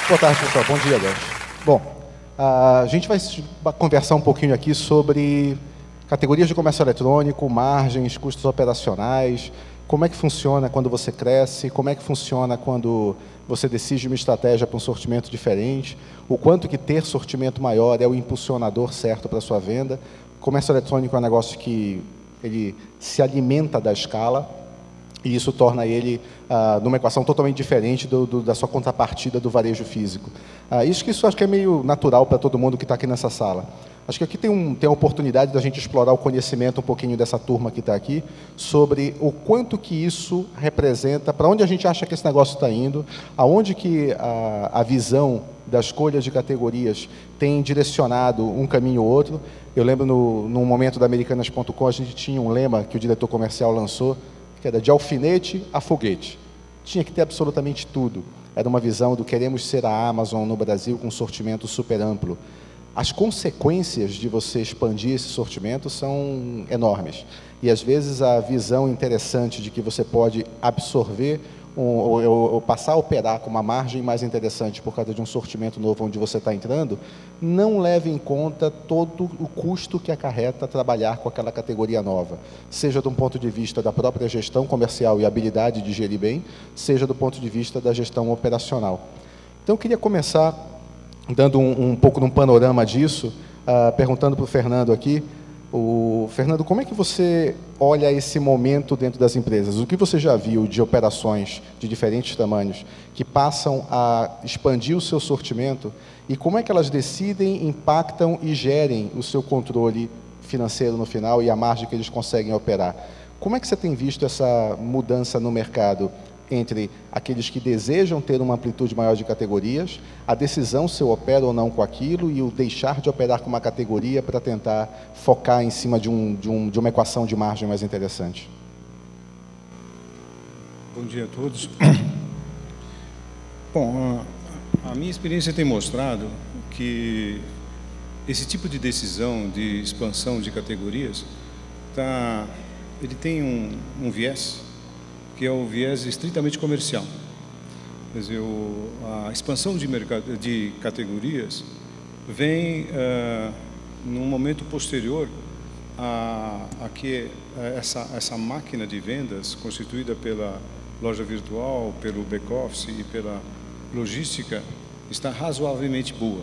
Boa tarde, pessoal. Bom dia, Deus. Bom, a gente vai conversar um pouquinho aqui sobre categorias de comércio eletrônico, margens, custos operacionais, como é que funciona quando você cresce, como é que funciona quando você decide uma estratégia para um sortimento diferente, o quanto que ter sortimento maior é o impulsionador certo para a sua venda. O comércio eletrônico é um negócio que ele se alimenta da escala, e isso torna ele numa equação totalmente diferente da sua contrapartida do varejo físico. Isso acho que é meio natural para todo mundo que está aqui nessa sala. Acho que aqui tem a oportunidade da gente explorar o conhecimento um pouquinho dessa turma que está aqui, sobre o quanto que isso representa, para onde a gente acha que esse negócio está indo, aonde que a visão da escolha de categorias tem direcionado um caminho ou outro. Eu lembro, num momento da Americanas.com, a gente tinha um lema que o diretor comercial lançou, que era de alfinete a foguete. Tinha que ter absolutamente tudo. Era uma visão do queremos ser a Amazon no Brasil com um sortimento super amplo. As consequências de você expandir esse sortimento são enormes. E, às vezes, a visão interessante de que você pode absorver ou passar a operar com uma margem mais interessante por causa de um sortimento novo onde você está entrando, não leva em conta todo o custo que acarreta trabalhar com aquela categoria nova, seja do ponto de vista da própria gestão comercial e habilidade de gerir bem, seja do ponto de vista da gestão operacional. Então, eu queria começar dando um pouco de um panorama disso, perguntando para o Fernando aqui. Fernando, como é que você olha esse momento dentro das empresas? O que você já viu de operações de diferentes tamanhos que passam a expandir o seu sortimento e como é que elas decidem, impactam e gerem o seu controle financeiro no final e a margem que eles conseguem operar? Como é que você tem visto essa mudança no mercado entre aqueles que desejam ter uma amplitude maior de categorias, a decisão se eu opero ou não com aquilo e o deixar de operar com uma categoria para tentar focar em cima de uma equação de margem mais interessante? Bom dia a todos. Bom, a minha experiência tem mostrado que esse tipo de decisão de expansão de categorias ele tem um viés, que é o viés estritamente comercial. Quer dizer, a expansão de categorias vem num momento posterior a que essa máquina de vendas, constituída pela loja virtual, pelo back-office e pela logística, está razoavelmente boa.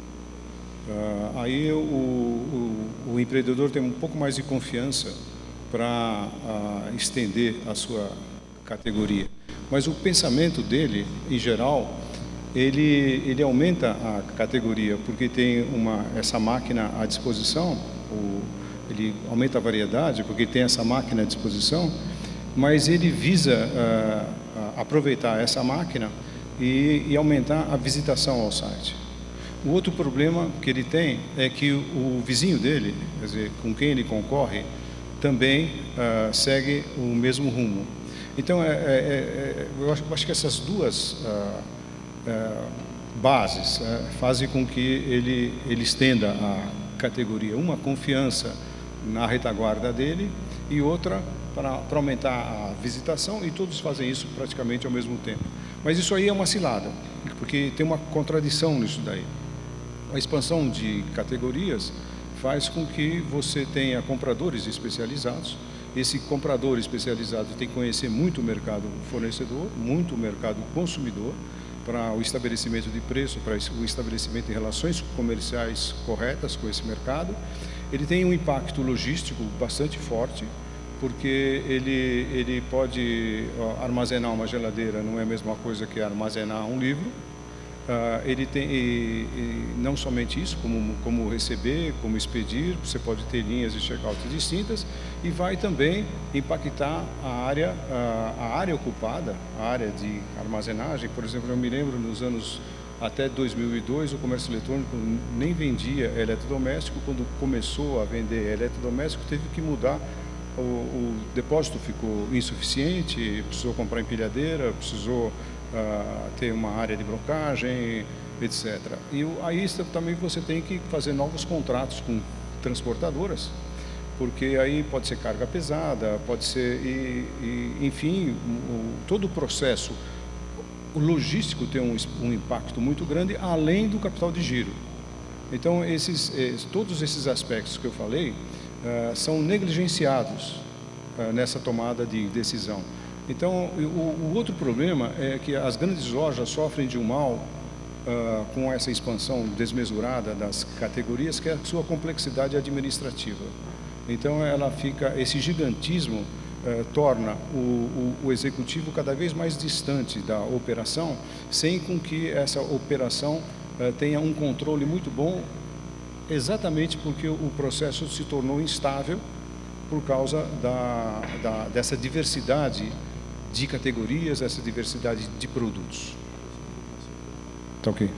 Aí o empreendedor tem um pouco mais de confiança para estender a sua categoria. Mas o pensamento dele, em geral, ele aumenta a categoria, porque tem essa máquina à disposição, ele aumenta a variedade, porque tem essa máquina à disposição, mas ele visa aproveitar essa máquina e aumentar a visitação ao site. O outro problema que ele tem é que o vizinho dele, quer dizer, com quem ele concorre, também segue o mesmo rumo. Então, eu acho que essas duas bases fazem com que ele estenda a categoria. Uma, confiança na retaguarda dele, e outra, para aumentar a visitação, e todos fazem isso praticamente ao mesmo tempo. Mas isso aí é uma cilada, porque tem uma contradição nisso daí. A expansão de categorias faz com que você tenha compradores especializados. Esse comprador especializado tem que conhecer muito o mercado fornecedor, muito o mercado consumidor, para o estabelecimento de preço, para o estabelecimento de relações comerciais corretas com esse mercado. Ele tem um impacto logístico bastante forte, porque ele pode armazenar uma geladeira, não é a mesma coisa que armazenar um livro. Ele tem e não somente isso, como receber, como expedir, você pode ter linhas de check-out distintas, e vai também impactar a área ocupada, a área de armazenagem. Por exemplo, eu me lembro nos anos até 2002, o comércio eletrônico nem vendia eletrodoméstico. Quando começou a vender eletrodoméstico, teve que mudar. O depósito ficou insuficiente, precisou comprar empilhadeira, precisou ter uma área de blocagem, etc. E aí também você tem que fazer novos contratos com transportadoras, porque aí pode ser carga pesada, pode ser, enfim, todo o processo o logístico tem um impacto muito grande, além do capital de giro. Então, todos esses aspectos que eu falei são negligenciados nessa tomada de decisão. Então, o outro problema é que as grandes lojas sofrem de um mal com essa expansão desmesurada das categorias, que é a sua complexidade administrativa. Então, esse gigantismo torna o executivo cada vez mais distante da operação, sem com que essa operação tenha um controle muito bom, exatamente porque o processo se tornou instável por causa dessa diversidade de categorias, essa diversidade de produtos. Tá ok.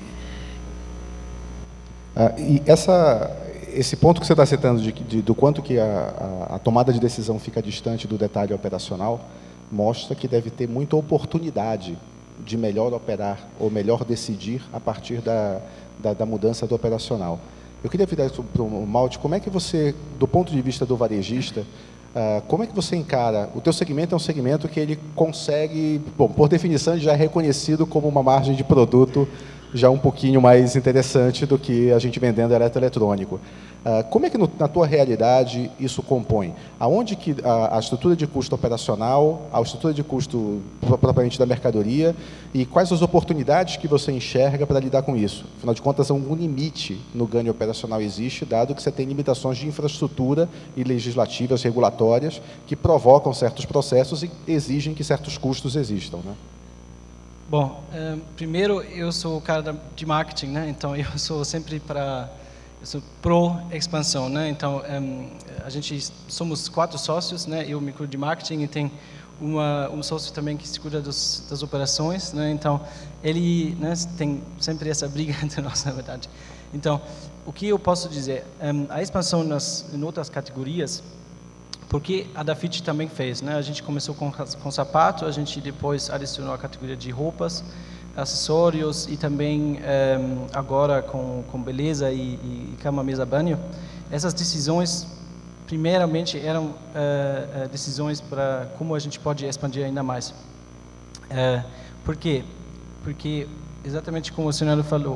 E esse ponto que você está citando do quanto que a tomada de decisão fica distante do detalhe operacional, mostra que deve ter muita oportunidade de melhor operar ou melhor decidir a partir da mudança do operacional. Eu queria virar isso para o Malte. Como é que você, do ponto de vista do varejista, como é que você encara? O teu segmento é um segmento que ele consegue, bom, por definição, ele já é reconhecido como uma margem de produto já um pouquinho mais interessante do que a gente vendendo eletroeletrônico. Como é que, na tua realidade, isso compõe? Aonde que a estrutura de custo operacional, a estrutura de custo propriamente da mercadoria, e quais as oportunidades que você enxerga para lidar com isso? Afinal de contas, algum limite no ganho operacional existe, dado que você tem limitações de infraestrutura e legislativas, regulatórias, que provocam certos processos e exigem que certos custos existam, né? Bom, primeiro eu sou o cara de marketing, né? Então eu sou sempre eu sou pro expansão, né? Então somos 4 sócios, né? Eu me cuido de marketing e tem um sócio também que se cuida das operações, né? Então ele, né, tem sempre essa briga entre nós, na verdade. Então o que eu posso dizer? A expansão em outras categorias, porque a Dafit também fez, né? A gente começou com sapato, a gente depois adicionou a categoria de roupas, acessórios e também agora com beleza e cama, mesa, banho. Essas decisões, primeiramente, eram decisões para como a gente pode expandir ainda mais. Por quê? Porque, exatamente como o senhor falou,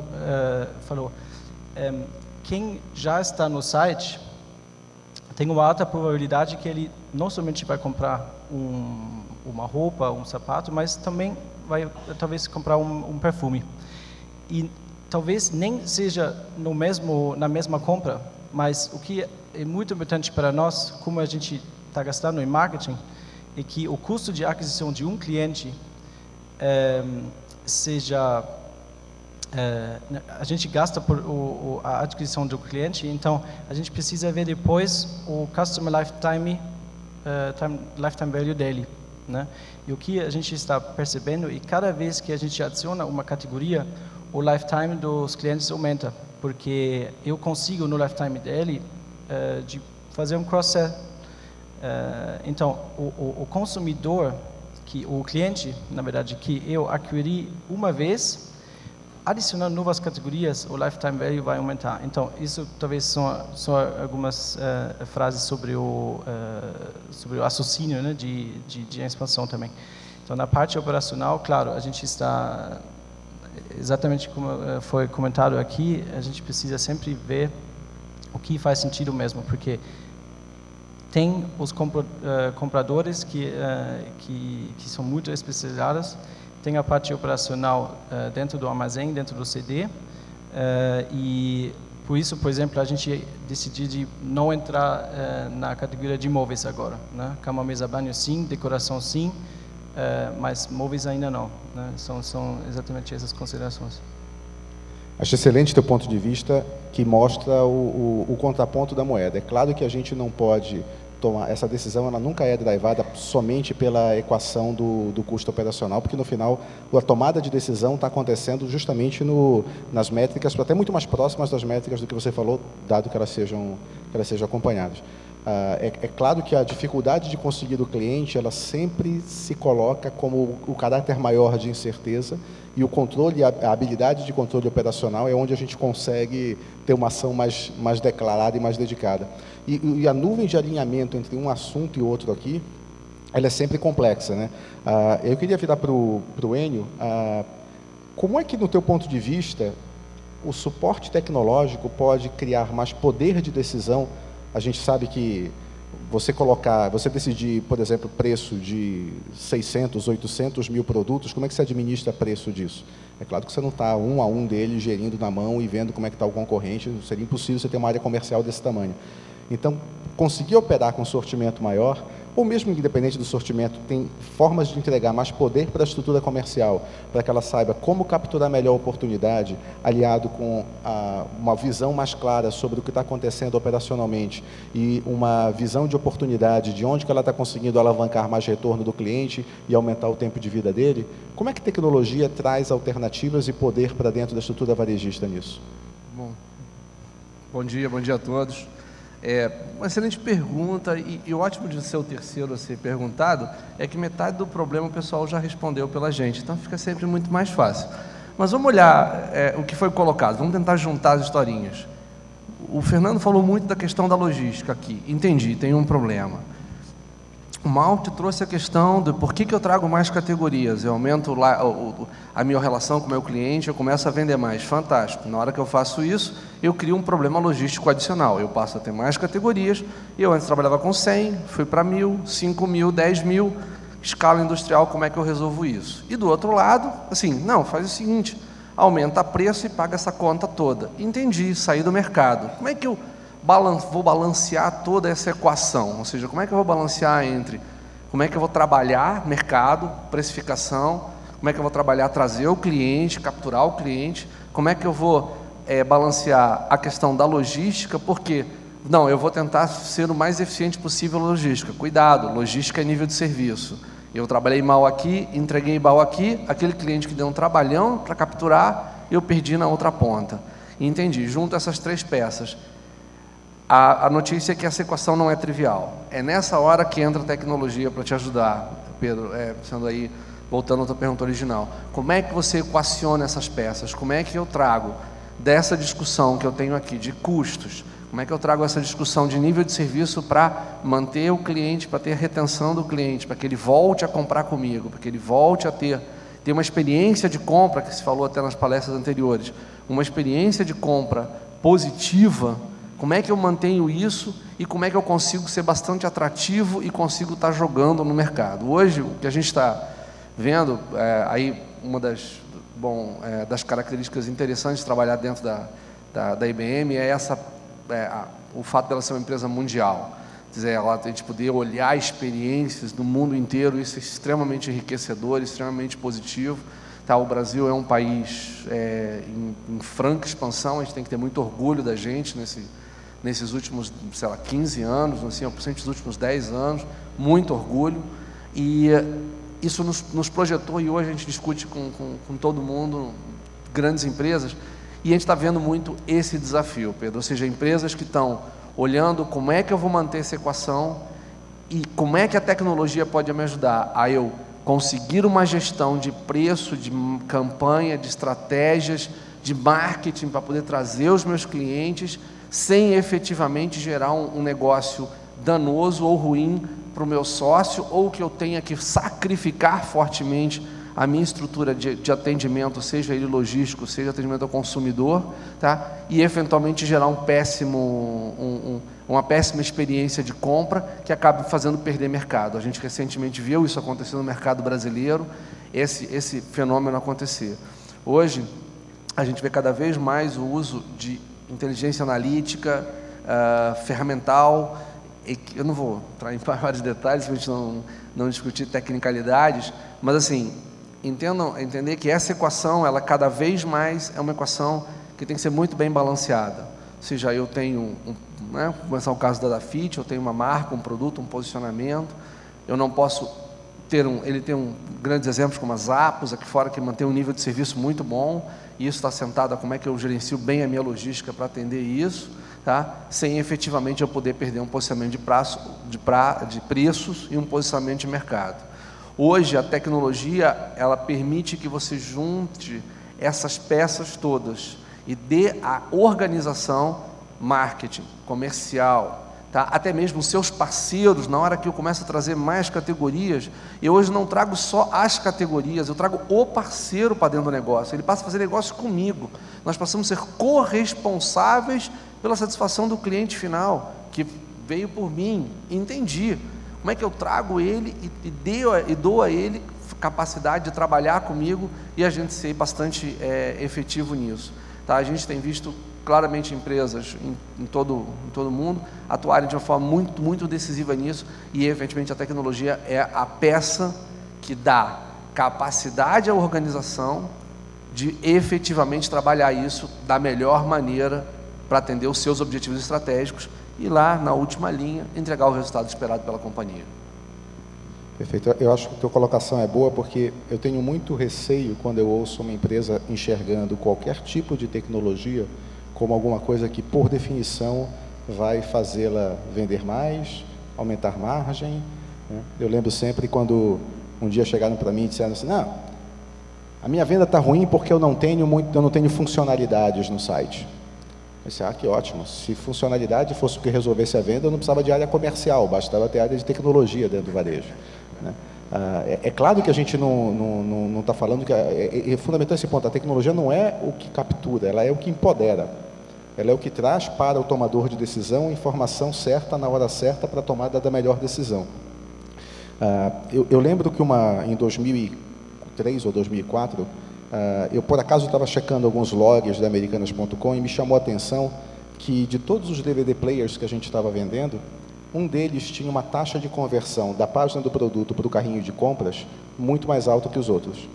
quem já está no site tem uma alta probabilidade que ele não somente vai comprar uma roupa, um sapato, mas também vai talvez comprar um perfume. E talvez nem seja na mesma compra, mas o que é muito importante para nós, como a gente está gastando em marketing, é que o custo de aquisição de um cliente seja a gente gasta por a adquisição do cliente, então a gente precisa ver depois o customer lifetime value dele, né? E o que a gente está percebendo é que cada vez que a gente adiciona uma categoria, o lifetime dos clientes aumenta, porque eu consigo no lifetime dele de fazer um cross-sell. Então o consumidor, o cliente, na verdade, que eu adquiri uma vez, adicionando novas categorias, o lifetime value vai aumentar. Então, isso talvez são algumas frases sobre o raciocínio, né, de expansão também. Então, na parte operacional, claro, a gente está, exatamente como foi comentado aqui, a gente precisa sempre ver o que faz sentido mesmo, porque tem os compradores que são muito especializados. Tem a parte operacional dentro do armazém, dentro do CD, e por isso, por exemplo, a gente decidiu de não entrar na categoria de móveis agora, né? Cama, mesa, banho sim, decoração sim, mas móveis ainda não, né? São exatamente essas considerações. Acho excelente teu ponto de vista, que mostra o contraponto da moeda. É claro que a gente não pode tomar essa decisão, ela nunca é derivada somente pela equação do custo operacional, porque no final a tomada de decisão está acontecendo justamente nas métricas, até muito mais próximas das métricas do que você falou, dado que elas sejam acompanhadas. É claro que a dificuldade de conseguir do cliente, ela sempre se coloca como o caráter maior de incerteza, e o controle, a habilidade de controle operacional é onde a gente consegue ter uma ação mais declarada e mais dedicada. E a nuvem de alinhamento entre um assunto e outro aqui ela é sempre complexa, né? Eu queria virar para o Enio. Como é que, no teu ponto de vista, o suporte tecnológico pode criar mais poder de decisão? A gente sabe que você decidir, por exemplo, preço de 600, 800 mil produtos, como é que você administra preço disso? É claro que você não está um a um dele gerindo na mão e vendo como é que está o concorrente, seria impossível você ter uma área comercial desse tamanho. Então, conseguir operar com sortimento maior, ou mesmo independente do sortimento, tem formas de entregar mais poder para a estrutura comercial, para que ela saiba como capturar melhor a oportunidade, aliado com uma visão mais clara sobre o que está acontecendo operacionalmente e uma visão de oportunidade de onde que ela está conseguindo alavancar mais retorno do cliente e aumentar o tempo de vida dele. Como é que tecnologia traz alternativas e poder para dentro da estrutura varejista nisso? Bom dia a todos. Uma excelente pergunta, e o ótimo de ser o terceiro a ser perguntado é que metade do problema o pessoal já respondeu pela gente, então fica sempre muito mais fácil. Mas vamos olhar o que foi colocado, vamos tentar juntar as historinhas. O Fernando falou muito da questão da logística aqui, entendi, tem um problema. O Malte trouxe a questão de por que eu trago mais categorias, eu aumento lá a minha relação com o meu cliente, eu começo a vender mais, fantástico. Na hora que eu faço isso, eu crio um problema logístico adicional, eu passo a ter mais categorias, eu antes trabalhava com 100, fui para 1.000, 5.000, 10.000, escala industrial, como é que eu resolvo isso? E do outro lado, assim, não, faz o seguinte, aumenta preço e paga essa conta toda. Entendi, saí do mercado. Como é que eu vou balancear toda essa equação? Ou seja, como é que eu vou balancear entre como é que eu vou trabalhar mercado, precificação, como é que eu vou trabalhar trazer o cliente, capturar o cliente, como é que eu vou balancear a questão da logística, porque não, eu vou tentar ser o mais eficiente possível na logística. Cuidado, logística é nível de serviço. Eu trabalhei mal aqui, entreguei mal aqui, aquele cliente que deu um trabalhão para capturar, eu perdi na outra ponta. Entendi, junto essas três peças. A notícia é que essa equação não é trivial. É nessa hora que entra a tecnologia para te ajudar, Pedro, sendo aí, voltando à tua pergunta original. Como é que você equaciona essas peças? Como é que eu trago dessa discussão que eu tenho aqui de custos, como é que eu trago essa discussão de nível de serviço para manter o cliente, para ter a retenção do cliente, para que ele volte a comprar comigo, para que ele volte a ter uma experiência de compra, que se falou até nas palestras anteriores, uma experiência de compra positiva. Como é que eu mantenho isso e como é que eu consigo ser bastante atrativo e consigo estar jogando no mercado? Hoje, o que a gente está vendo, aí uma das características interessantes de trabalhar dentro da IBM é o fato dela ser uma empresa mundial. Quer dizer, a gente poder olhar experiências do mundo inteiro, isso é extremamente enriquecedor, extremamente positivo. O Brasil é um país em franca expansão, a gente tem que ter muito orgulho da gente nesses últimos, 15 anos, assim, nos últimos 10 anos, muito orgulho, e isso nos projetou, e hoje a gente discute com todo mundo, grandes empresas, e a gente está vendo muito esse desafio, Pedro, ou seja, empresas que estão olhando como é que eu vou manter essa equação e como é que a tecnologia pode me ajudar a eu conseguir uma gestão de preço, de campanha, de estratégias, de marketing para poder trazer os meus clientes sem efetivamente gerar um negócio danoso ou ruim para o meu sócio, ou que eu tenha que sacrificar fortemente a minha estrutura de atendimento, seja ele logístico, seja atendimento ao consumidor, tá? E eventualmente gerar uma péssima experiência de compra que acaba fazendo perder mercado. A gente recentemente viu isso acontecer no mercado brasileiro, esse fenômeno acontecer. Hoje, a gente vê cada vez mais o uso de inteligência analítica, ferramental. Eu não vou entrar em vários detalhes para a gente não discutir tecnicalidades, mas assim, entender que essa equação, ela cada vez mais é uma equação que tem que ser muito bem balanceada. Ou seja, eu tenho, vou começar o caso da Dafit, eu tenho uma marca, um produto, um posicionamento, eu não posso ele tem grandes exemplos como a Zappos aqui fora, que mantém um nível de serviço muito bom, e isso está sentado a como é que eu gerencio bem a minha logística para atender isso, tá? Sem efetivamente eu poder perder um posicionamento de preços e um posicionamento de mercado. Hoje a tecnologia, ela permite que você junte essas peças todas e dê a organização, marketing, comercial, tá? Até mesmo os seus parceiros, na hora que eu começo a trazer mais categorias, eu hoje não trago só as categorias, eu trago o parceiro para dentro do negócio, ele passa a fazer negócio comigo, nós passamos a ser corresponsáveis pela satisfação do cliente final, que veio por mim, entendi, como é que eu trago ele e dou a ele capacidade de trabalhar comigo e a gente ser bastante efetivo nisso, tá? A gente tem visto claramente empresas em todo o mundo atuarem de uma forma muito, muito decisiva nisso, e evidentemente a tecnologia é a peça que dá capacidade à organização de efetivamente trabalhar isso da melhor maneira para atender os seus objetivos estratégicos e lá na última linha entregar o resultado esperado pela companhia. Perfeito. Eu acho que a tua colocação é boa, porque eu tenho muito receio quando eu ouço uma empresa enxergando qualquer tipo de tecnologia como alguma coisa que, por definição, vai fazê-la vender mais, aumentar margem, né? Eu lembro sempre quando um dia chegaram para mim e disseram assim, não, a minha venda está ruim porque eu não tenho funcionalidades no site. Eu disse, que ótimo, se funcionalidade fosse o que resolvesse a venda, eu não precisava de área comercial, bastava ter área de tecnologia dentro do varejo, né? É claro que a gente não está falando que é fundamental esse ponto, a tecnologia não é o que captura, ela é o que empodera. Ela é o que traz para o tomador de decisão a informação certa na hora certa para a tomada da melhor decisão. Eu lembro que em 2003 ou 2004, eu por acaso estava checando alguns logs da Americanas.com e me chamou a atenção que de todos os DVD players que a gente estava vendendo, um deles tinha uma taxa de conversão da página do produto para o carrinho de compras muito mais alta que os outros.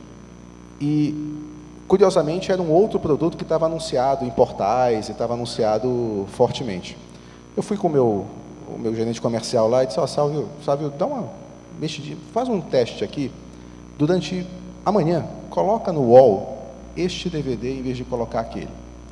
E curiosamente, era um outro produto que estava anunciado em portais e estava anunciado fortemente. Eu fui com o meu gerente comercial lá e disse, Sávio, dá uma mexidinha, faz um teste aqui, durante amanhã, coloca no wall este DVD em vez de colocar aquele.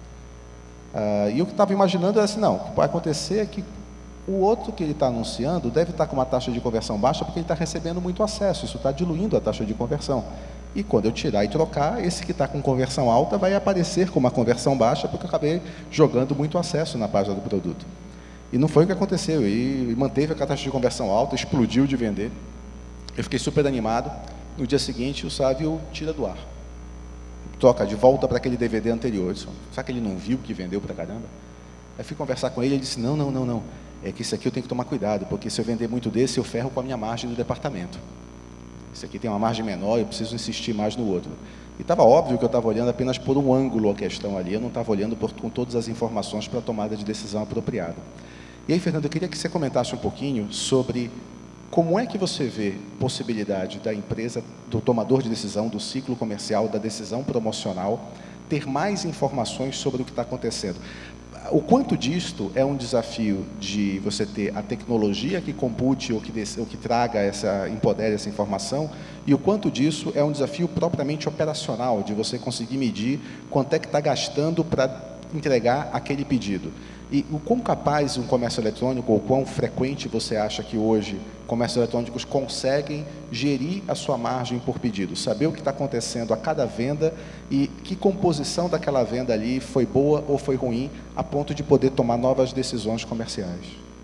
E eu estava imaginando era assim, não, o que vai acontecer é que o outro que ele está anunciando deve estar com uma taxa de conversão baixa porque ele está recebendo muito acesso, isso está diluindo a taxa de conversão. E quando eu tirar e trocar, esse que está com conversão alta vai aparecer com uma conversão baixa, porque eu acabei jogando muito acesso na página do produto. E não foi o que aconteceu, e manteve a taxa de conversão alta, explodiu de vender. Eu fiquei super animado. No dia seguinte, o Sávio tira do ar. Troca de volta para aquele DVD anterior. Eu disse, será que ele não viu que vendeu para caramba? Aí fui conversar com ele, ele disse, não, é que isso aqui eu tenho que tomar cuidado, porque se eu vender muito desse, eu ferro com a minha margem do departamento. Esse aqui tem uma margem menor, eu preciso insistir mais no outro. E estava óbvio que eu estava olhando apenas por um ângulo a questão ali, eu não estava olhando com todas as informações para a tomada de decisão apropriada. E aí, Fernando, eu queria que você comentasse um pouquinho sobre como é que você vê possibilidade da empresa, do tomador de decisão, do ciclo comercial, da decisão promocional, ter mais informações sobre o que está acontecendo. O quanto disto é um desafio de você ter a tecnologia que compute ou que traga empodere essa informação, e o quanto disso é um desafio propriamente operacional, de você conseguir medir quanto é que está gastando para entregar aquele pedido. E o quão capaz um comércio eletrônico, ou quão frequente você acha que hoje comércios eletrônicos conseguem gerir a sua margem por pedido, saber o que está acontecendo a cada venda e que composição daquela venda ali foi boa ou foi ruim, a ponto de poder tomar novas decisões comerciais?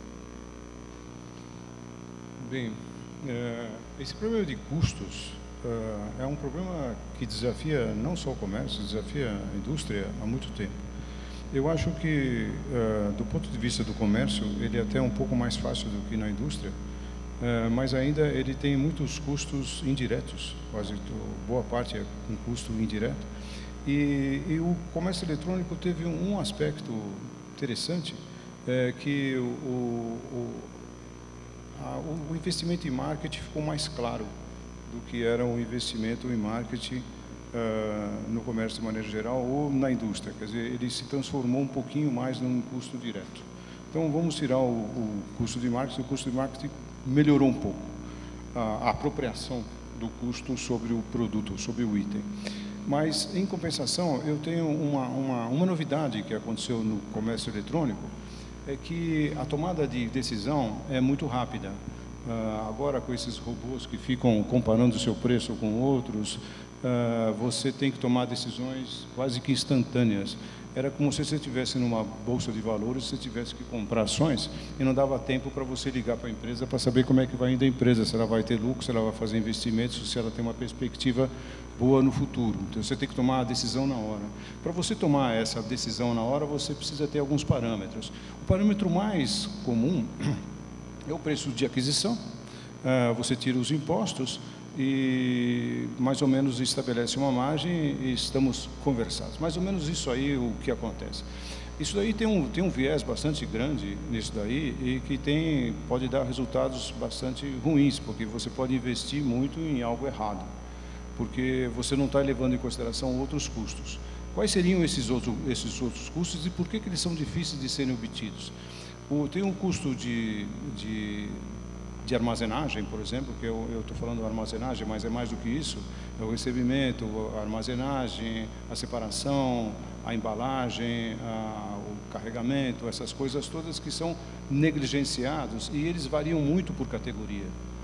Bem, esse problema de custos é um problema que desafia não só o comércio, desafia a indústria há muito tempo. Eu acho que, do ponto de vista do comércio, ele é até um pouco mais fácil do que na indústria, mas ainda ele tem muitos custos indiretos, quase boa parte é um custo indireto. E o comércio eletrônico teve um aspecto interessante, que o investimento em marketing ficou mais claro do que era o investimento em marketing no comércio de maneira geral ou na indústria, quer dizer, ele se transformou um pouquinho mais num custo direto. Então vamos tirar o custo de marketing, o custo de marketing melhorou um pouco a apropriação do custo sobre o produto, sobre o item. Mas em compensação, eu tenho uma novidade que aconteceu no comércio eletrônico, é que a tomada de decisão é muito rápida. Agora com esses robôs que ficam comparando o seu preço com outros, você tem que tomar decisões quase que instantâneas. Era como se você estivesse numa bolsa de valores, você tivesse que comprar ações e não dava tempo para você ligar para a empresa para saber como é que vai indo a empresa, se ela vai ter lucro, se ela vai fazer investimentos, se ela tem uma perspectiva boa no futuro. Então, você tem que tomar a decisão na hora. Para você tomar essa decisão na hora, você precisa ter alguns parâmetros. O parâmetro mais comum é o preço de aquisição. Você tira os impostos e mais ou menos estabelece uma margem e estamos conversados. Mais ou menos isso aí o que acontece. Isso daí tem um viés bastante grande nisso daí e que pode dar resultados bastante ruins, porque você pode investir muito em algo errado, porque você não está levando em consideração outros custos. Quais seriam esses outros custos e por que eles são difíceis de serem obtidos? Tem um custo de armazenagem, por exemplo, que eu estou falando de armazenagem, mas é mais do que isso, é o recebimento, a armazenagem, a separação, a embalagem, o carregamento, essas coisas todas que são negligenciados e eles variam muito por categoria.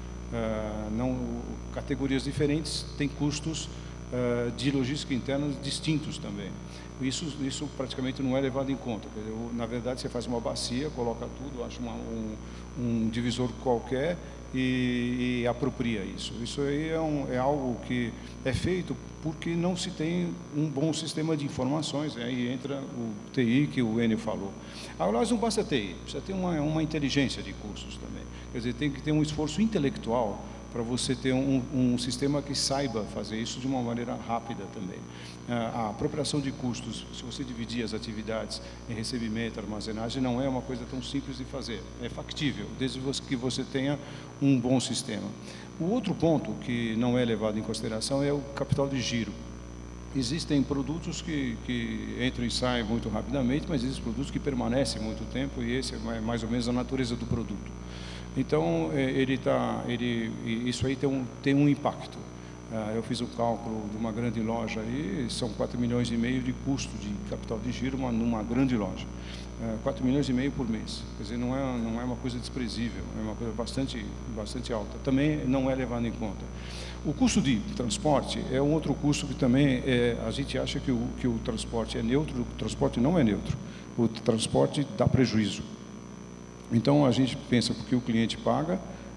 Categorias diferentes têm custos de logística interna distintos também. Isso praticamente não é levado em conta. Na verdade, você faz uma bacia, coloca tudo, acha um divisor qualquer e apropria isso. Isso aí é algo que é feito porque não se tem um bom sistema de informações. Aí entra o TI que o Enio falou. Aliás, não basta TI, precisa ter uma inteligência de custos também. Quer dizer, tem que ter um esforço intelectual para você ter um sistema que saiba fazer isso de uma maneira rápida também. A apropriação de custos, se você dividir as atividades em recebimento, armazenagem, não é uma coisa tão simples de fazer. É factível, desde que você tenha um bom sistema. O outro ponto que não é levado em consideração é o capital de giro. Existem produtos que entram e saem muito rapidamente, mas existem produtos que permanecem muito tempo e esse é mais ou menos a natureza do produto. Então, isso aí tem um impacto. Eu fiz o cálculo de uma grande loja aí, são 4,5 milhões de custo de capital de giro numa grande loja. 4,5 milhões por mês. Quer dizer, não é uma coisa desprezível, é uma coisa bastante alta. Também não é levado em conta. O custo de transporte é um outro custo que também a gente acha que o transporte é neutro, o transporte não é neutro. O transporte dá prejuízo. Então, a gente pensa porque o cliente paga,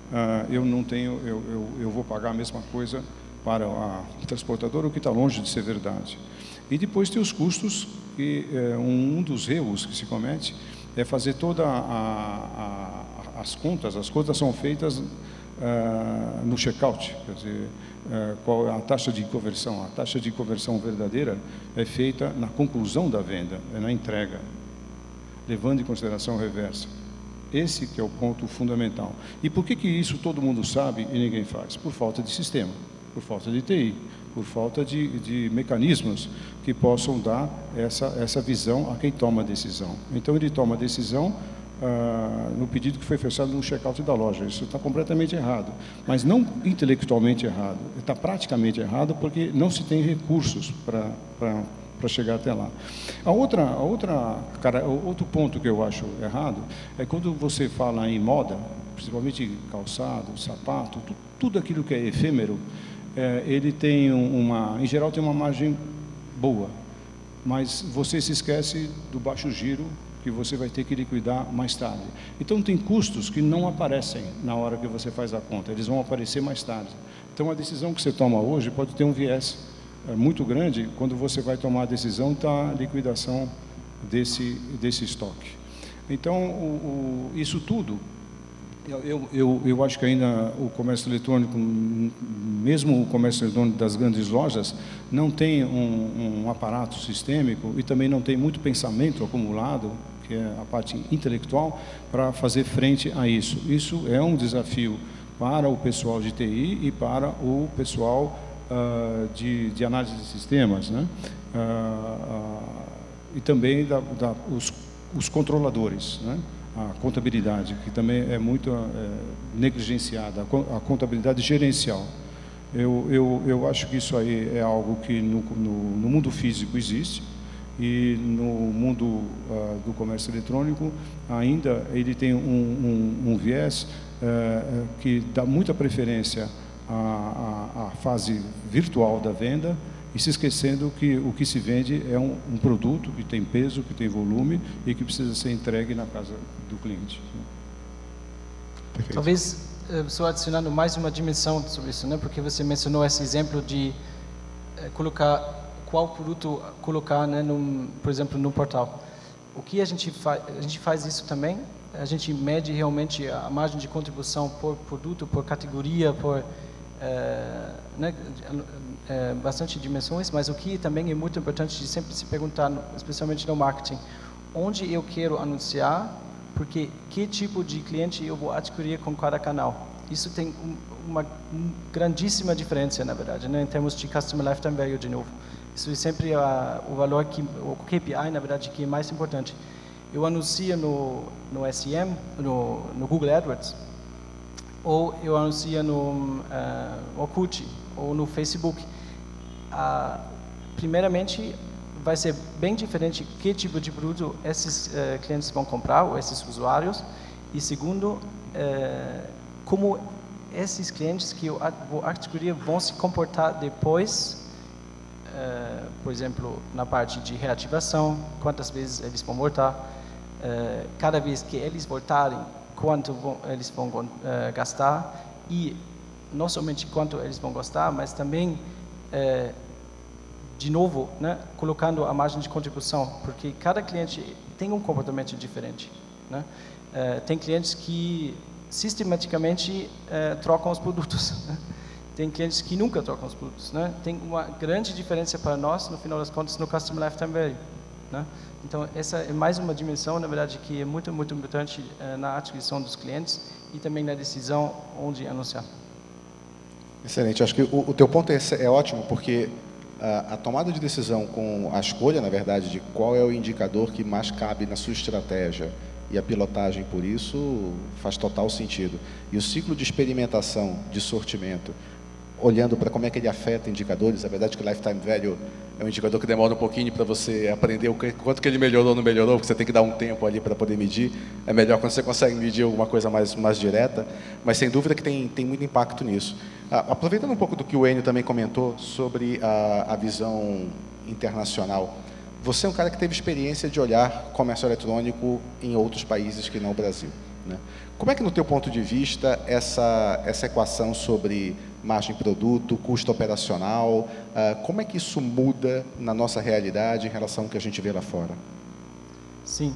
eu vou pagar a mesma coisa para o transportador, o que está longe de ser verdade. E depois tem os custos, que um dos erros que se comete é fazer todas as contas. As contas são feitas no checkout, quer dizer, qual é a taxa de conversão. A taxa de conversão verdadeira é feita na conclusão da venda, na entrega, levando em consideração o reverso. Esse que é o ponto fundamental. E por que isso todo mundo sabe e ninguém faz? Por falta de sistema, por falta de TI, por falta de mecanismos que possam dar essa visão a quem toma a decisão. Então, ele toma a decisão no pedido que foi fechado no check-out da loja. Isso está completamente errado, mas não intelectualmente errado. Está praticamente errado porque não se tem recursos para chegar até lá. Outro ponto que eu acho errado é quando você fala em moda, principalmente calçado, sapato, tudo aquilo que é efêmero, ele tem em geral tem uma margem boa, mas você se esquece do baixo giro que você vai ter que liquidar mais tarde. Então tem custos que não aparecem na hora que você faz a conta, eles vão aparecer mais tarde. Então a decisão que você toma hoje pode ter um viés muito grande quando você vai tomar a decisão da liquidação desse estoque. Então, isso tudo, eu acho que ainda o comércio eletrônico, mesmo o comércio eletrônico das grandes lojas, não tem um aparato sistêmico e também não tem muito pensamento acumulado, que é a parte intelectual, para fazer frente a isso. Isso é um desafio para o pessoal de TI e para o pessoal de análise de sistemas, né? E também os controladores, né? A contabilidade, que também é muito negligenciada, a contabilidade gerencial. Eu acho que isso aí é algo que no mundo físico existe e no mundo do comércio eletrônico ainda ele tem um viés que dá muita preferência a fase virtual da venda e se esquecendo que o que se vende é um produto que tem peso, que tem volume e que precisa ser entregue na casa do cliente. Perfeito. Talvez só adicionando mais uma dimensão sobre isso, né? Porque você mencionou esse exemplo de colocar qual produto colocar, né, por exemplo, no portal. O que a gente faz isso também. A gente mede realmente a margem de contribuição por produto, por categoria, por né, bastante dimensões, mas o que também é muito importante de sempre se perguntar, especialmente no marketing, onde eu quero anunciar, porque que tipo de cliente eu vou adquirir com cada canal. Isso tem uma grandíssima diferença, na verdade, né, em termos de Customer Lifetime Value, de novo. Isso é sempre o valor, o KPI, na verdade, que é mais importante. Eu anuncio no SEM, no Google AdWords, ou eu anuncio no Orkut, ou no Facebook. Primeiramente, vai ser bem diferente que tipo de produto esses clientes vão comprar, ou esses usuários. E segundo, como esses clientes que eu vou adquirir vão se comportar depois, por exemplo, na parte de reativação, quantas vezes eles vão voltar, cada vez que eles voltarem, quanto eles vão gastar, e não somente quanto eles vão gastar, mas também, de novo, né, colocando a margem de contribuição, porque cada cliente tem um comportamento diferente, né? Tem clientes que sistematicamente trocam os produtos, né? Tem clientes que nunca trocam os produtos, né? Tem uma grande diferença para nós, no final das contas, no Customer Lifetime Value, né? Então, essa é mais uma dimensão, na verdade, que é muito, muito importante na adquisição dos clientes e também na decisão onde anunciar. Excelente. Acho que o teu ponto é ótimo, porque a tomada de decisão com a escolha, na verdade, de qual é o indicador que mais cabe na sua estratégia e a pilotagem por isso faz total sentido. E o ciclo de experimentação, de sortimento, olhando para como é que ele afeta indicadores, a verdade é que o Lifetime Value é um indicador que demora um pouquinho para você aprender quanto que ele melhorou ou não melhorou, porque você tem que dar um tempo ali para poder medir. É melhor quando você consegue medir alguma coisa mais direta, mas sem dúvida que tem muito impacto nisso. Aproveitando um pouco do que o Enio também comentou sobre a visão internacional, você é um cara que teve experiência de olhar comércio eletrônico em outros países que não o Brasil, né? Como é que, no teu ponto de vista, essa equação sobre margem produto, custo operacional, como é que isso muda na nossa realidade em relação ao que a gente vê lá fora? Sim.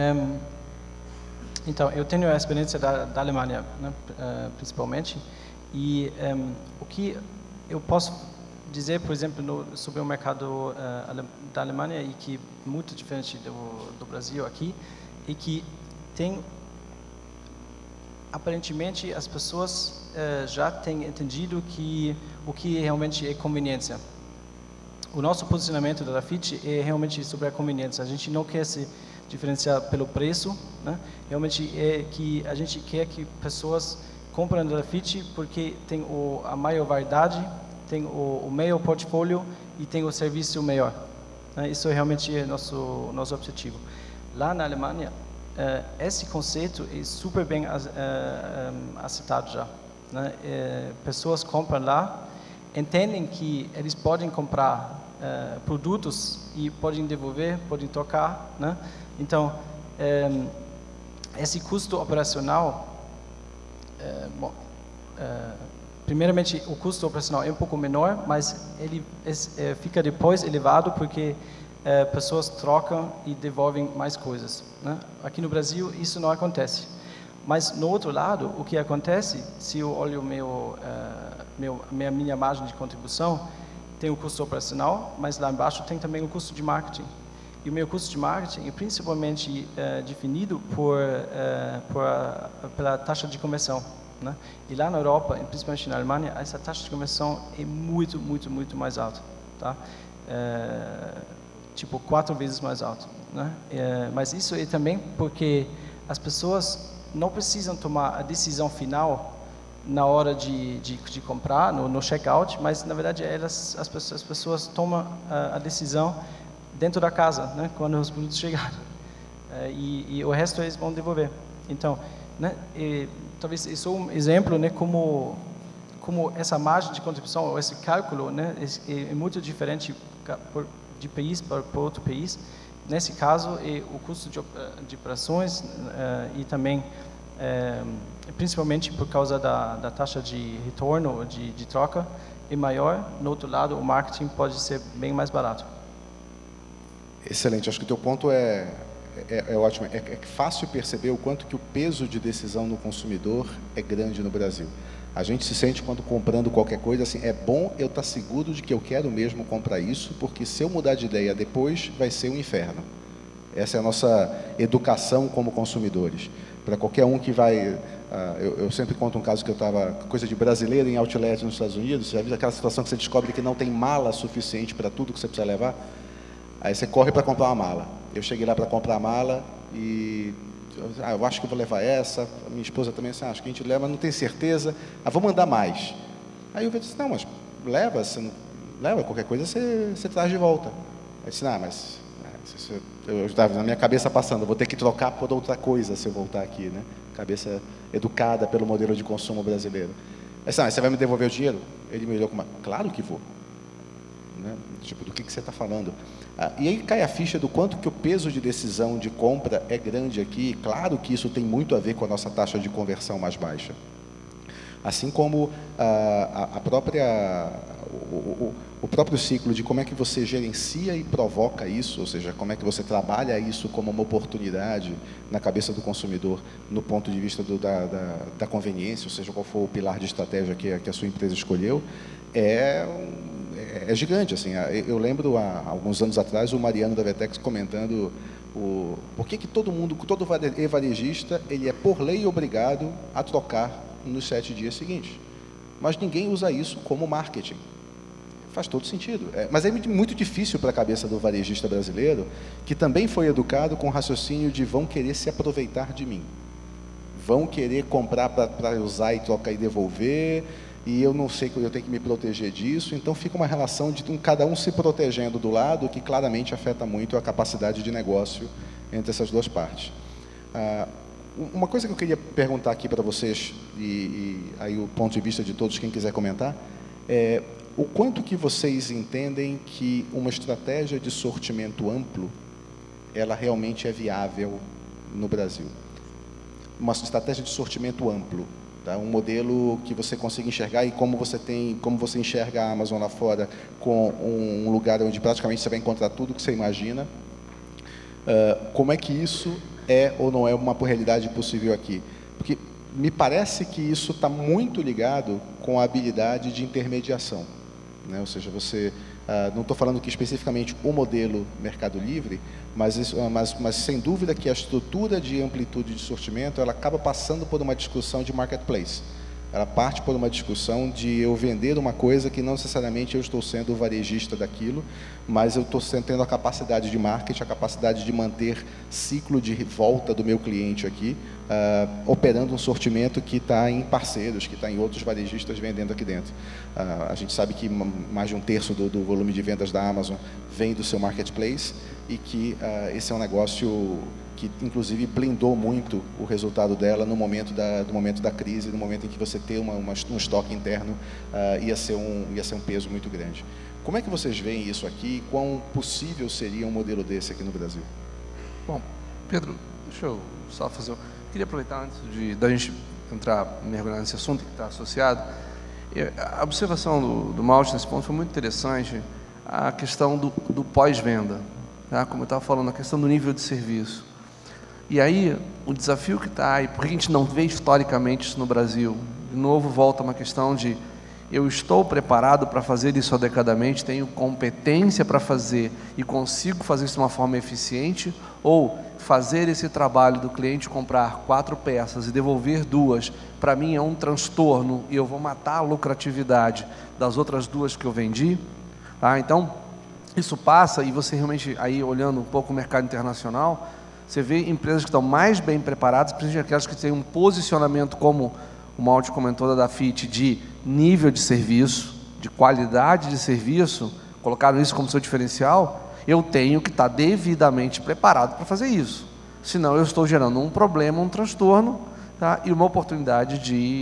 Então, eu tenho a experiência da Alemanha, né, principalmente, e o que eu posso dizer, por exemplo, sobre o mercado da Alemanha, e que é muito diferente do Brasil aqui, é que tem, aparentemente, as pessoas já têm entendido o que realmente é conveniência. O nosso posicionamento da Lafite é realmente sobre a conveniência. A gente não quer se diferenciar pelo preço, né? Realmente é que a gente quer que pessoas comprem da Lafite porque tem a maior variedade, tem o maior portfólio e tem o serviço melhor, né? Isso realmente é nosso objetivo. Lá na Alemanha, esse conceito é super bem aceitado já, né? Pessoas compram lá, entendem que eles podem comprar produtos e podem devolver, podem trocar, né? Então, esse custo operacional, primeiramente, o custo operacional é um pouco menor, mas ele fica depois elevado porque pessoas trocam e devolvem mais coisas, né? Aqui no Brasil, isso não acontece. Mas, no outro lado, o que acontece, se eu olho minha margem de contribuição, tem o custo operacional, mas lá embaixo tem também o custo de marketing. E o meu custo de marketing é principalmente definido pela taxa de conversão, né? E lá na Europa, principalmente na Alemanha, essa taxa de conversão é muito, muito, muito mais alta, tá? Tipo 4 vezes mais alta, né? Mas isso é também porque as pessoas não precisam tomar a decisão final na hora de comprar, no checkout, mas na verdade as pessoas tomam a decisão dentro da casa, né, quando os produtos chegarem, e o resto eles vão devolver. Então, né, talvez isso é um exemplo, né, como como essa margem de contribuição, ou esse cálculo, né, é muito diferente de país para outro país. Nesse caso, o custo de operações e também, principalmente por causa da taxa de retorno, de troca, é maior. No outro lado, o marketing pode ser bem mais barato. Excelente. Acho que o teu ponto é ótimo. É fácil perceber o quanto que o peso de decisão no consumidor é grande no Brasil. A gente se sente, quando comprando qualquer coisa, assim, é bom eu estar seguro de que eu quero mesmo comprar isso, porque se eu mudar de ideia depois, vai ser um inferno. Essa é a nossa educação como consumidores. Para qualquer um que vai... eu sempre conto um caso que eu estava... Coisa de brasileiro em outlet nos Estados Unidos. Já viu aquela situação que você descobre que não tem mala suficiente para tudo que você precisa levar? Aí você corre para comprar uma mala. Eu cheguei lá para comprar a mala e... eu acho que eu vou levar essa. A minha esposa também disse, acho que a gente leva, não tem certeza. Vou mandar mais. Aí eu disse, não, mas leva, você não leva, qualquer coisa você traz de volta. Aí disse, mas eu estava na minha cabeça passando, eu vou ter que trocar por outra coisa se eu voltar aqui, né? Cabeça educada pelo modelo de consumo brasileiro. Aí disse, você vai me devolver o dinheiro? Ele me olhou com claro que vou. Né? Tipo, do que você está falando? E aí cai a ficha do quanto que o peso de decisão de compra é grande aqui. Claro que isso tem muito a ver com a nossa taxa de conversão mais baixa. Assim como o próprio ciclo de como é que você gerencia e provoca isso, ou seja, como é que você trabalha isso como uma oportunidade na cabeça do consumidor, no ponto de vista da conveniência, ou seja, qual for o pilar de estratégia que a sua empresa escolheu, é gigante. Assim. Eu lembro, há alguns anos atrás, o Mariano da Vetex comentando por que todo varejista ele é, por lei, obrigado a trocar nos 7 dias seguintes. Mas ninguém usa isso como marketing. Faz todo sentido. Mas é muito difícil para a cabeça do varejista brasileiro, que também foi educado com o raciocínio de vão querer se aproveitar de mim. Vão querer comprar para usar e trocar e devolver, e eu não sei, eu tenho que me proteger disso. Então fica uma relação de cada um se protegendo do lado, que claramente afeta muito a capacidade de negócio entre essas duas partes. Uma coisa que eu queria perguntar aqui para vocês, e aí o ponto de vista de todos, quem quiser comentar, é o quanto que vocês entendem que uma estratégia de sortimento amplo, ela realmente é viável no Brasil. Uma estratégia de sortimento amplo. Tá? Um modelo que você consiga enxergar, e como você enxerga a Amazon lá fora, com um lugar onde praticamente você vai encontrar tudo que você imagina, como é que isso é ou não é uma realidade possível aqui? Porque me parece que isso está muito ligado com a habilidade de intermediação, né? Ou seja, você... não estou falando aqui especificamente o modelo Mercado Livre, mas sem dúvida que a estrutura de amplitude de sortimento, ela acaba passando por uma discussão de marketplace. Ela parte por uma discussão de eu vender uma coisa que não necessariamente eu estou sendo o varejista daquilo, mas eu estou tendo a capacidade de marketing, a capacidade de manter ciclo de volta do meu cliente aqui, operando um sortimento que está em parceiros, que está em outros varejistas vendendo aqui dentro. A gente sabe que mais de 1/3 do volume de vendas da Amazon vem do seu marketplace, e que esse é um negócio que, inclusive, blindou muito o resultado dela no momento da crise, no momento em que você ter um estoque interno ia ser um peso muito grande. Como é que vocês veem isso aqui? Quão possível seria um modelo desse aqui no Brasil? Bom, Pedro, deixa eu só fazer... Queria aproveitar antes da gente mergulhar nesse assunto que está associado. A observação do Malte nesse ponto foi muito interessante, a questão do pós-venda. Tá? Como eu estava falando, a questão do nível de serviço. E aí, o desafio que está, e por que a gente não vê historicamente isso no Brasil? De novo, volta uma questão de eu estou preparado para fazer isso adequadamente, tenho competência para fazer e consigo fazer isso de uma forma eficiente, ou fazer esse trabalho do cliente comprar 4 peças e devolver 2, para mim é um transtorno e eu vou matar a lucratividade das outras 2 que eu vendi. Tá? Então, isso passa, e você realmente, aí olhando um pouco o mercado internacional, você vê empresas que estão mais bem preparadas, principalmente aquelas que têm um posicionamento, como o Malte comentou da Dafit, de nível de serviço, de qualidade de serviço, colocaram isso como seu diferencial. Eu tenho que estar devidamente preparado para fazer isso. Senão eu estou gerando um problema, um transtorno tá? E uma oportunidade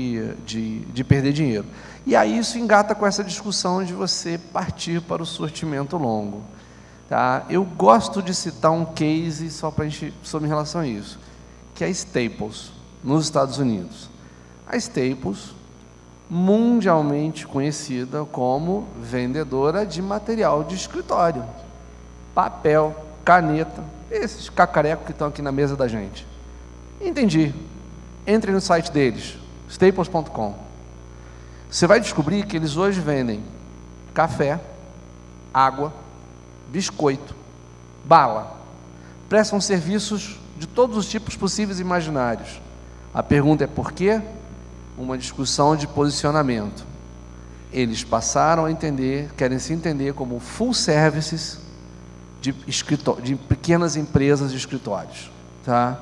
de perder dinheiro. E aí isso engata com essa discussão de você partir para o sortimento longo. Tá? Eu gosto de citar um case só para a gente, sobre em relação a isso, que é a Staples, nos Estados Unidos. A Staples, mundialmente conhecida como vendedora de material de escritório, papel, caneta, esses cacarecos que estão aqui na mesa da gente. Entendi. Entre no site deles, staples.com. Você vai descobrir que eles hoje vendem café, água, biscoito, bala. Prestam serviços de todos os tipos possíveis e imaginários. A pergunta é por quê? Uma discussão de posicionamento. Eles passaram a entender, querem se entender como full services de pequenas empresas de escritórios. Tá?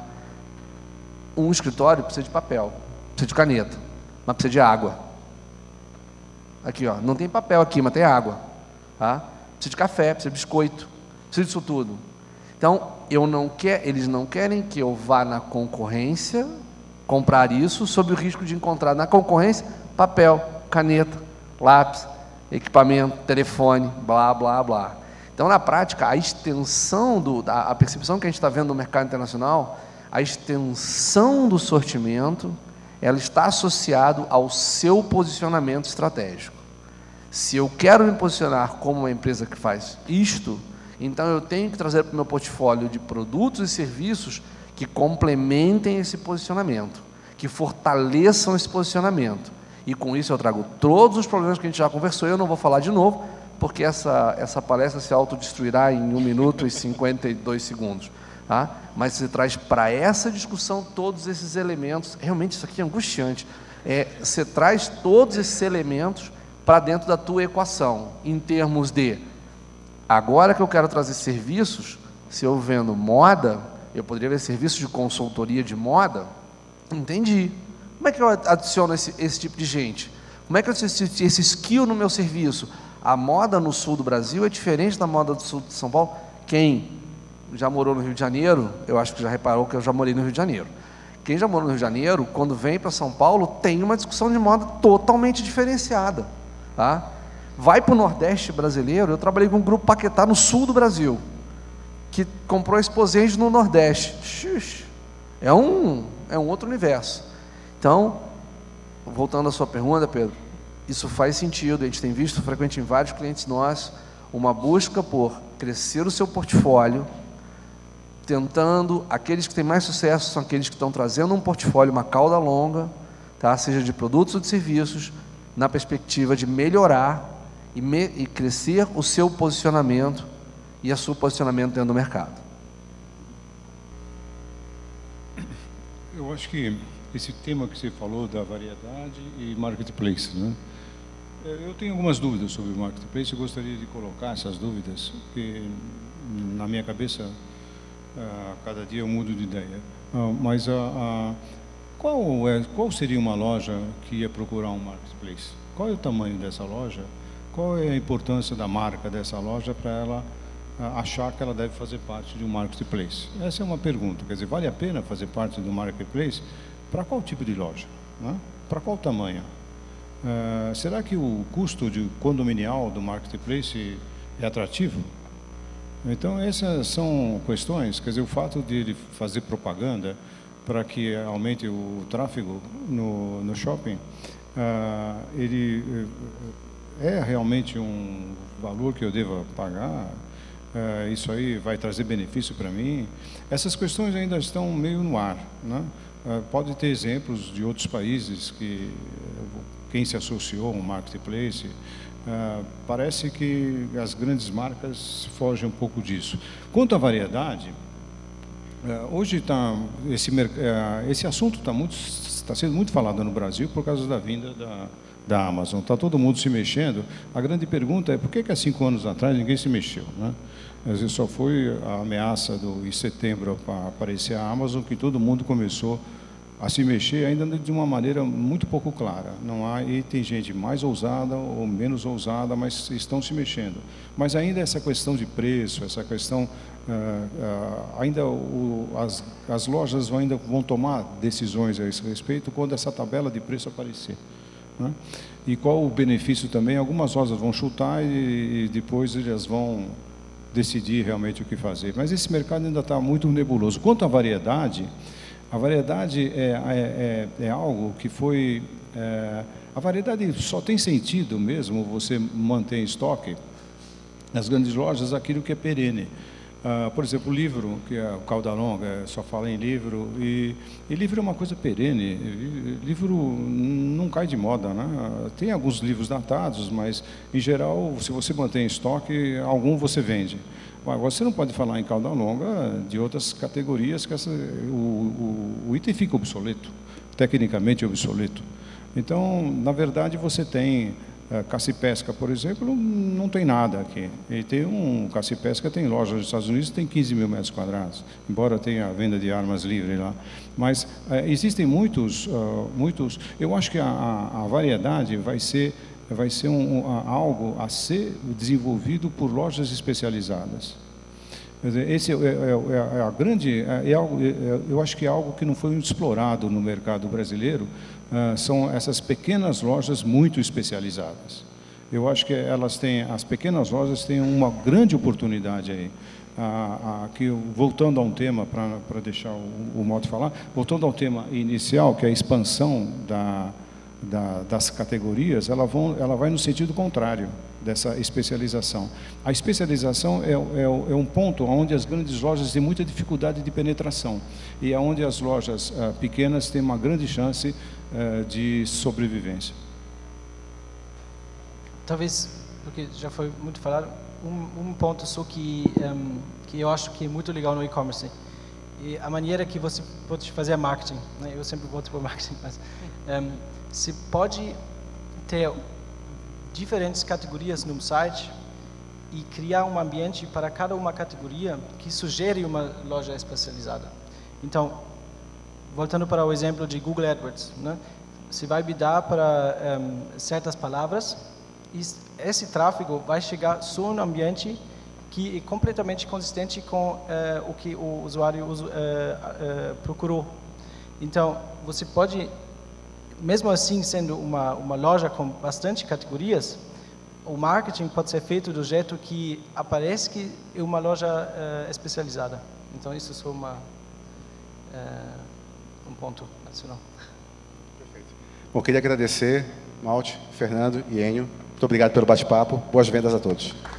Um escritório precisa de papel, precisa de caneta, mas precisa de água. Aqui, ó, não tem papel aqui, mas tem água. Tá? Precisa de café, precisa de biscoito, precisa disso tudo. Então, eles não querem que eu vá na concorrência comprar isso, sob o risco de encontrar na concorrência papel, caneta, lápis, equipamento, telefone, blá, blá, blá. Então, na prática, a extensão, a percepção que a gente está vendo no mercado internacional, a extensão do sortimento, ela está associada ao seu posicionamento estratégico. Se eu quero me posicionar como uma empresa que faz isto, então eu tenho que trazer para o meu portfólio de produtos e serviços que complementem esse posicionamento, que fortaleçam esse posicionamento. E com isso eu trago todos os problemas que a gente já conversou, eu não vou falar de novo, porque essa palestra se autodestruirá em 1 minuto e 52 segundos. Tá? Mas você traz para essa discussão todos esses elementos, realmente isso aqui é angustiante, você traz todos esses elementos para dentro da tua equação, em termos de, agora que eu quero trazer serviços, se eu vendo moda, eu poderia ver serviços de consultoria de moda, entendi. Como é que eu adiciono esse tipo de gente? Como é que eu adiciono esse skill no meu serviço? A moda no sul do Brasil é diferente da moda do sul de São Paulo. Quem já morou no Rio de Janeiro, eu acho que já reparou que eu já morei no Rio de Janeiro. Quem já morou no Rio de Janeiro, quando vem para São Paulo, tem uma discussão de moda totalmente diferenciada. Tá? Vai para o Nordeste brasileiro, eu trabalhei com um grupo Paquetá no sul do Brasil, que comprou Exposente no Nordeste. Xuxa, é um outro universo. Então, voltando à sua pergunta, Pedro, isso faz sentido, a gente tem visto frequentemente em vários clientes nossos, uma busca por crescer o seu portfólio, tentando, aqueles que têm mais sucesso são aqueles que estão trazendo um portfólio, uma cauda longa, tá? Seja de produtos ou de serviços, na perspectiva de melhorar e crescer o seu posicionamento e o seu posicionamento dentro do mercado. Eu acho que esse tema que você falou da variedade e marketplace, né? Eu tenho algumas dúvidas sobre o marketplace, eu gostaria de colocar essas dúvidas, porque na minha cabeça, cada dia eu mudo de ideia. Mas qual seria uma loja que ia procurar um marketplace? Qual é o tamanho dessa loja? Qual é a importância da marca dessa loja para ela achar que ela deve fazer parte de um marketplace? Essa é uma pergunta. Quer dizer, vale a pena fazer parte do marketplace? Para qual tipo de loja? Né? Para qual tamanho? Será que o custo de condominial do marketplace é atrativo? Então, essas são questões. Quer dizer, o fato de ele fazer propaganda para que aumente o tráfego no shopping, ele é realmente um valor que eu deva pagar? Isso aí vai trazer benefício para mim? Essas questões ainda estão meio no ar, né? Pode ter exemplos de outros países que quem se associou a um marketplace, parece que as grandes marcas fogem um pouco disso. Quanto à variedade, hoje esse assunto está sendo muito falado no Brasil por causa da vinda da Amazon. Está todo mundo se mexendo. A grande pergunta é por que há 5 anos atrás ninguém se mexeu, né? Às vezes só foi a ameaça em setembro para aparecer a Amazon que todo mundo começou a se mexer ainda de uma maneira muito pouco clara. Não há, e tem gente mais ousada ou menos ousada, mas estão se mexendo. Mas ainda essa questão de preço, essa questão, ainda as lojas ainda vão tomar decisões a esse respeito quando essa tabela de preço aparecer, né? E qual o benefício também? Algumas lojas vão chutar e depois elas vão decidir realmente o que fazer. Mas esse mercado ainda está muito nebuloso. Quanto à variedade, a variedade é algo que foi... a variedade só tem sentido mesmo você manter em estoque nas grandes lojas aquilo que é perene. Por exemplo, o livro, que é o Cauda Longa, só fala em livro, e livro é uma coisa perene. Livro não cai de moda, né? Tem alguns livros datados, mas, em geral, se você mantém em estoque, algum você vende. Agora, você não pode falar em Cauda Longa de outras categorias que o item fica obsoleto, tecnicamente obsoleto. Então, na verdade, você tem caça e pesca, por exemplo, não tem nada aqui. E tem caça e pesca tem loja nos Estados Unidos, tem 15 mil metros quadrados, embora tenha a venda de armas livre lá. Mas existem muitos. Eu acho que a variedade vai ser algo a ser desenvolvido por lojas especializadas. Quer dizer, esse a grande, eu acho que é algo que não foi muito explorado no mercado brasileiro, são essas pequenas lojas muito especializadas. Eu acho que as pequenas lojas têm uma grande oportunidade aí. Voltando a um tema, para deixar o Motti falar, voltando ao tema inicial, que é a expansão das categorias, ela vai no sentido contrário dessa especialização. A especialização é um ponto onde as grandes lojas têm muita dificuldade de penetração e é onde as lojas pequenas têm uma grande chance de sobrevivência. Talvez, porque já foi muito falado, um ponto só que eu acho que é muito legal no e-commerce, e a maneira que você pode fazer marketing, né? Eu sempre volto para o marketing, mas você pode ter diferentes categorias no site e criar um ambiente para cada uma categoria que sugere uma loja especializada. Então, voltando para o exemplo de Google AdWords, né? Você vai bidar para certas palavras e esse tráfego vai chegar só em um ambiente que é completamente consistente com o que o usuário procurou. Então, você pode, mesmo assim sendo uma loja com bastante categorias, o marketing pode ser feito do jeito que aparece que é uma loja especializada. Então, isso é só um ponto adicional. Perfeito. Bom, queria agradecer, Malte, Fernando e Enio. Muito obrigado pelo bate-papo. Boas vendas a todos.